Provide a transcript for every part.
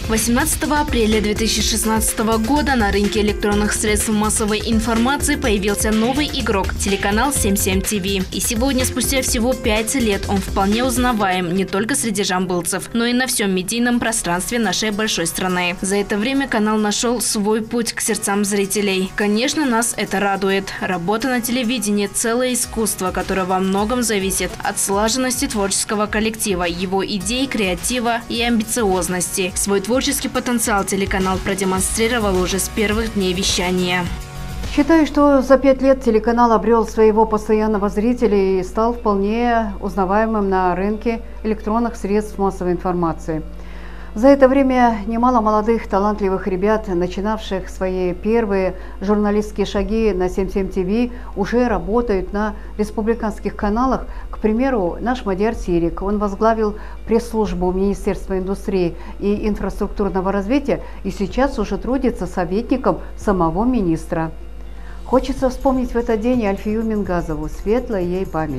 18 апреля 2016 года на рынке электронных средств массовой информации появился новый игрок – телеканал 77 ТВ. И сегодня, спустя всего 5 лет, он вполне узнаваем не только среди жамбылцев, но и на всем медийном пространстве нашей большой страны. За это время канал нашел свой путь к сердцам зрителей. Конечно, нас это радует. Работа на телевидении – целое искусство, которое во многом зависит от слаженности творческого коллектива, его идей, креатива и амбициозности. Свой творческий потенциал телеканал продемонстрировал уже с первых дней вещания. Считаю, что за 5 лет телеканал обрел своего постоянного зрителя и стал вполне узнаваемым на рынке электронных средств массовой информации. За это время немало молодых, талантливых ребят, начинавших свои первые журналистские шаги на 77 ТВ, уже работают на республиканских каналах. К примеру, наш Мадияр Сирик, он возглавил пресс-службу Министерства индустрии и инфраструктурного развития и сейчас уже трудится советником самого министра. Хочется вспомнить в этот день Альфию Мингазову, светлая ей память.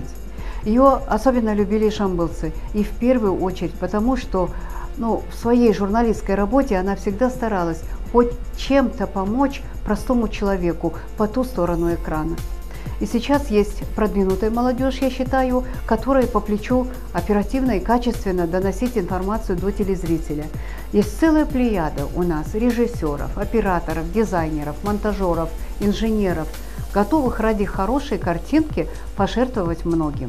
Ее особенно любили жамбылцы, и в первую очередь потому, что в своей журналистской работе она всегда старалась хоть чем-то помочь простому человеку по ту сторону экрана. И сейчас есть продвинутая молодежь, я считаю, которой по плечу оперативно и качественно доносить информацию до телезрителя. Есть целая плеяда у нас режиссеров, операторов, дизайнеров, монтажеров, инженеров, готовых ради хорошей картинки пожертвовать многим.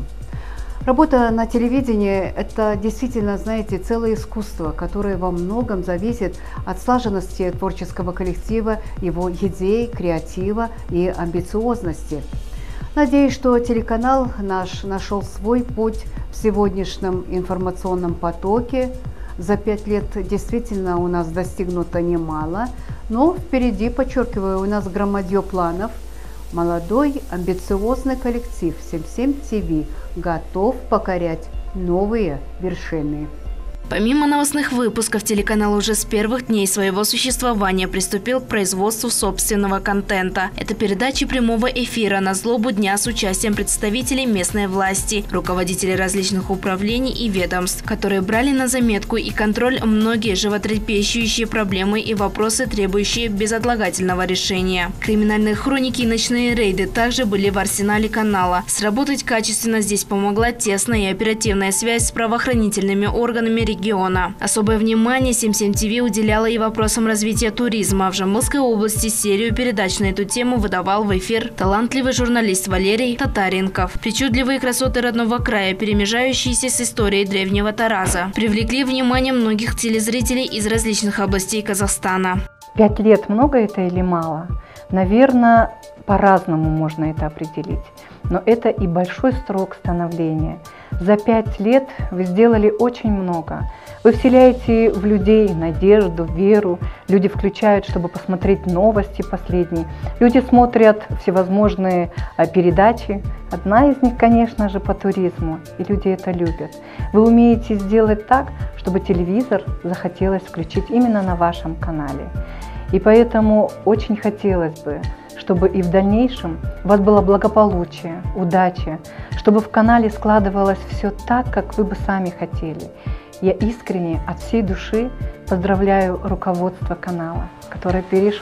Работа на телевидении – это действительно, знаете, целое искусство, которое во многом зависит от слаженности творческого коллектива, его идей, креатива и амбициозности. Надеюсь, что телеканал наш нашел свой путь в сегодняшнем информационном потоке. За 5 лет действительно у нас достигнуто немало, но впереди, подчеркиваю, у нас громадье планов. Молодой, амбициозный коллектив 77 ТВ готов покорять новые вершины. Помимо новостных выпусков, телеканал уже с первых дней своего существования приступил к производству собственного контента. Это передачи прямого эфира на злобу дня с участием представителей местной власти, руководителей различных управлений и ведомств, которые брали на заметку и контроль многие животрепещущие проблемы и вопросы, требующие безотлагательного решения. Криминальные хроники и ночные рейды также были в арсенале канала. Сработать качественно здесь помогла тесная и оперативная связь с правоохранительными органами региона. Особое внимание 77 ТВ уделяло и вопросам развития туризма. В Жамбылской области серию передач на эту тему выдавал в эфир талантливый журналист Валерий Татаренков. Причудливые красоты родного края, перемежающиеся с историей древнего Тараза, привлекли внимание многих телезрителей из различных областей Казахстана. 5 лет много это или мало? Наверное, по-разному можно это определить. Но это и большой срок становления. За 5 лет вы сделали очень много. Вы вселяете в людей надежду, веру. Люди включают, чтобы посмотреть новости последние. Люди смотрят всевозможные передачи. Одна из них, конечно же, по туризму. И люди это любят. Вы умеете сделать так, чтобы телевизор захотелось включить именно на вашем канале. И поэтому очень хотелось бы, чтобы и в дальнейшем у вас было благополучие, удача, чтобы в канале складывалось все так, как вы бы сами хотели. Я искренне от всей души поздравляю руководство канала, которое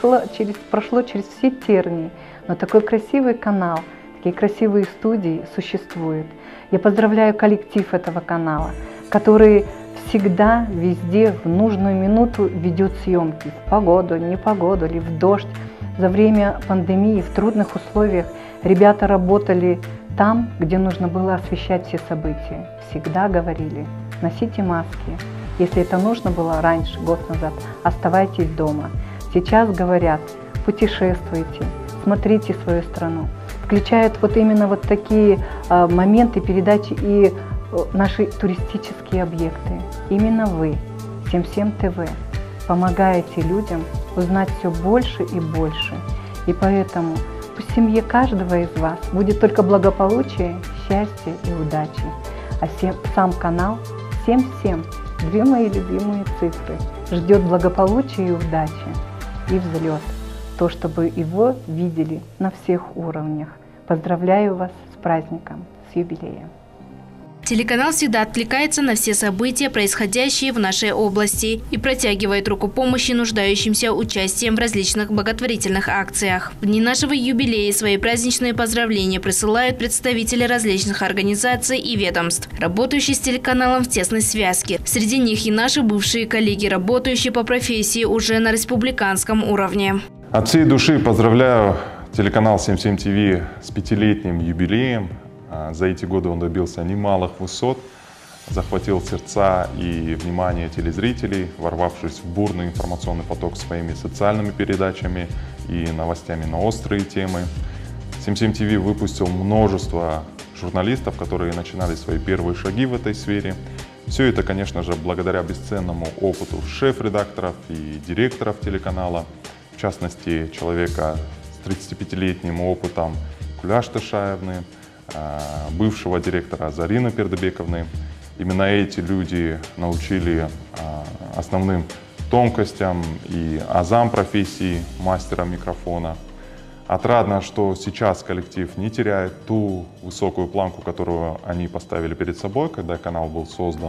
прошло через все тернии, но такой красивый канал, такие красивые студии существуют. Я поздравляю коллектив этого канала, который всегда, везде, в нужную минуту ведет съемки, в погоду, непогоду или в дождь. За время пандемии в трудных условиях ребята работали там, где нужно было освещать все события. Всегда говорили: носите маски. Если это нужно было раньше, год назад, оставайтесь дома. Сейчас говорят: путешествуйте, смотрите свою страну. Включают именно такие моменты передачи и наши туристические объекты. Именно вы, 77 ТВ, помогаете людям узнать все больше и больше. И поэтому пусть в семье каждого из вас будет только благополучие, счастье и удачи. А сам канал 77, 2 мои любимые цифры, ждет благополучия и удачи, и взлет. То, чтобы его видели на всех уровнях. Поздравляю вас с праздником, с юбилеем. Телеканал всегда откликается на все события, происходящие в нашей области, и протягивает руку помощи нуждающимся участием в различных благотворительных акциях. В дни нашего юбилея свои праздничные поздравления присылают представители различных организаций и ведомств, работающие с телеканалом в тесной связке. Среди них и наши бывшие коллеги, работающие по профессии уже на республиканском уровне. От всей души поздравляю телеканал 77 ТВ с 5-летним юбилеем. За эти годы он добился немалых высот, захватил сердца и внимание телезрителей, ворвавшись в бурный информационный поток своими социальными передачами и новостями на острые темы. 77 ТВ выпустил множество журналистов, которые начинали свои первые шаги в этой сфере. Все это, конечно же, благодаря бесценному опыту шеф-редакторов и директоров телеканала, в частности, человека с 35-летним опытом Куляш Тышаевны, бывшего директора Зарины Пердебековны. Именно эти люди научили основным тонкостям и азам профессии мастера микрофона. Отрадно, что сейчас коллектив не теряет ту высокую планку, которую они поставили перед собой, когда канал был создан.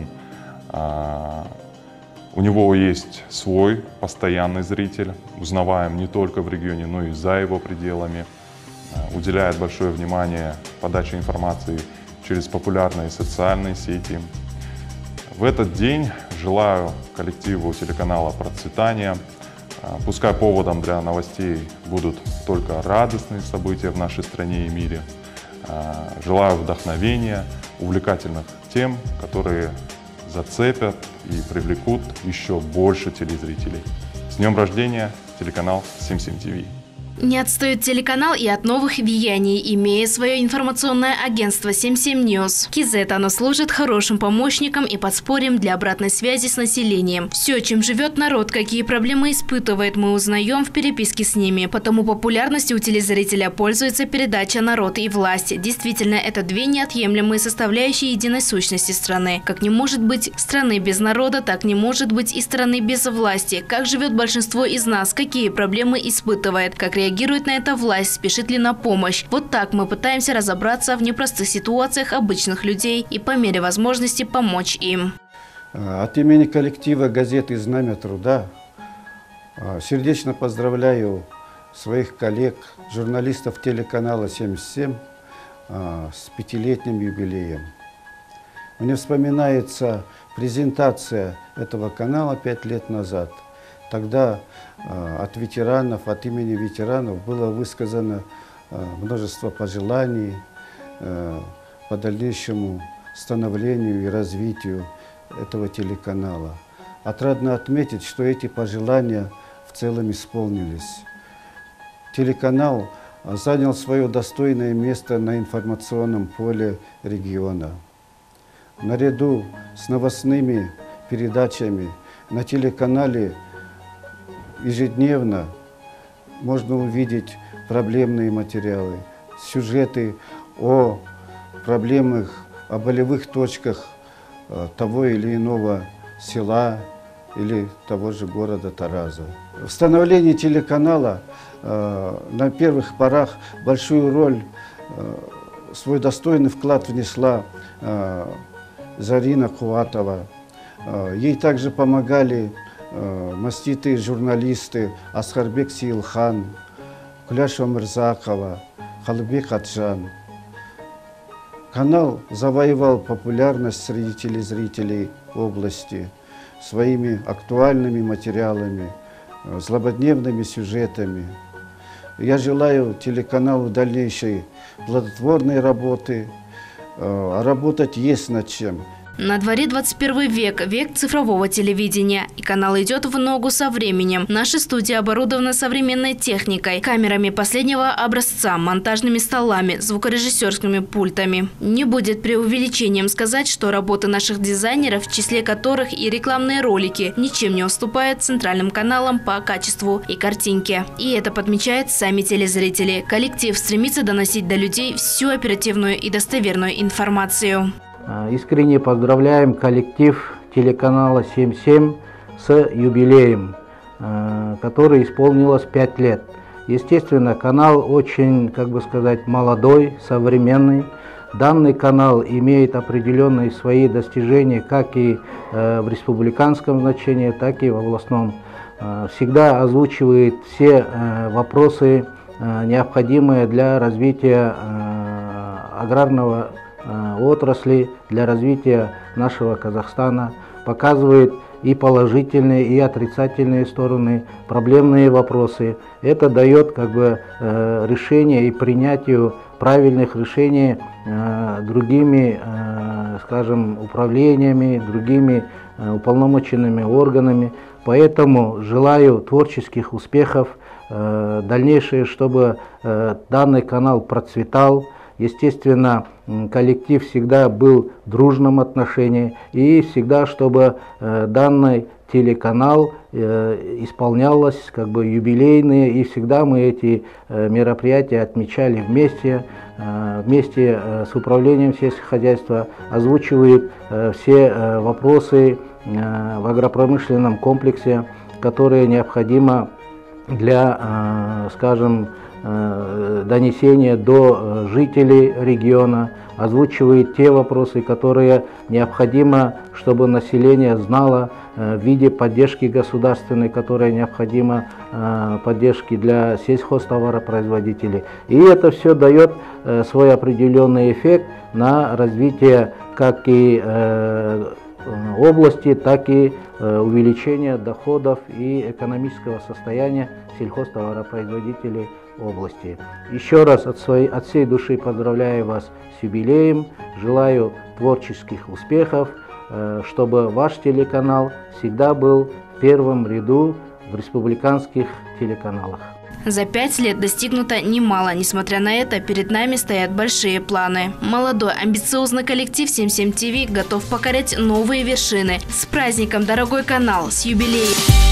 У него есть свой постоянный зритель, узнаваем не только в регионе, но и за его пределами. Уделяет большое внимание подаче информации через популярные социальные сети. В этот день желаю коллективу телеканала процветания. Пускай поводом для новостей будут только радостные события в нашей стране и мире. Желаю вдохновения, увлекательных тем, которые зацепят и привлекут еще больше телезрителей. С днем рождения, телеканал 77 ТВ. Не отстает телеканал и от новых влияний, имея свое информационное агентство 77 News. КИЗ оно служит хорошим помощником и подспорьем для обратной связи с населением. Все, чем живет народ, какие проблемы испытывает, мы узнаем в переписке с ними. Потому популярностью у телезрителя пользуется передача «Народ и власть». Действительно, это две неотъемлемые составляющие единой сущности страны. Как не может быть страны без народа, так не может быть и страны без власти. Как живет большинство из нас, какие проблемы испытывает, как реагирует на это власть, спешит ли на помощь. Вот так мы пытаемся разобраться в непростых ситуациях обычных людей и по мере возможности помочь им. От имени коллектива газеты «Знамя труда» сердечно поздравляю своих коллег, журналистов телеканала 77 с 5-летним юбилеем. Мне вспоминается презентация этого канала 5 лет назад. Тогда от ветеранов, от имени ветеранов было высказано множество пожеланий по дальнейшему становлению и развитию этого телеканала. Отрадно отметить, что эти пожелания в целом исполнились. Телеканал занял свое достойное место на информационном поле региона. Наряду с новостными передачами на телеканале ежедневно можно увидеть проблемные материалы, сюжеты о проблемах, о болевых точках того или иного села или того же города Тараза. В становлении телеканала на первых порах большую роль, свой достойный вклад внесла Зарина Куатова. Ей также помогали маститые журналисты Асхарбек Сиилхан, Куляш Омирзакова, Халыбек Аджан. Канал завоевал популярность среди телезрителей области своими актуальными материалами, злободневными сюжетами. Я желаю телеканалу дальнейшей плодотворной работы, а работать есть над чем. На дворе 21 век, век цифрового телевидения. И канал идет в ногу со временем. Наша студия оборудована современной техникой, камерами последнего образца, монтажными столами, звукорежиссерскими пультами. Не будет преувеличением сказать, что работы наших дизайнеров, в числе которых и рекламные ролики, ничем не уступают центральным каналам по качеству и картинке. И это подмечают сами телезрители. Коллектив стремится доносить до людей всю оперативную и достоверную информацию. Искренне поздравляем коллектив телеканала 77 с юбилеем, который исполнилось 5 лет. Естественно, канал очень, как бы сказать, молодой, современный. данный канал имеет определенные свои достижения как и в республиканском значении, так и в областном. Всегда озвучивает все вопросы, необходимые для развития аграрного отрасли, для развития нашего Казахстана, показывает и положительные, и отрицательные стороны, проблемные вопросы. Это дает решение и принятию правильных решений другими, скажем, управлениями, другими уполномоченными органами. Поэтому желаю творческих успехов, дальнейшее, чтобы данный канал процветал. Естественно, коллектив всегда был в дружном отношении, и всегда, чтобы данный телеканал исполнялось юбилейные, и всегда мы эти мероприятия отмечали вместе с управлением сельского хозяйства, озвучивает все вопросы в агропромышленном комплексе, которые необходимо для, скажем, донесения до жителей региона, озвучивает те вопросы, которые необходимо, чтобы население знало в виде поддержки государственной, которая необходима, поддержки для сельхозтоваропроизводителей. И это все дает свой определенный эффект на развитие как и области, так и увеличение доходов и экономического состояния сельхозтоваропроизводителей области. Еще раз от всей души поздравляю вас с юбилеем, желаю творческих успехов, чтобы ваш телеканал всегда был в первом ряду в республиканских телеканалах. За 5 лет достигнуто немало. Несмотря на это, перед нами стоят большие планы. Молодой, амбициозный коллектив 77 ТВ готов покорять новые вершины. С праздником, дорогой канал! С юбилеем!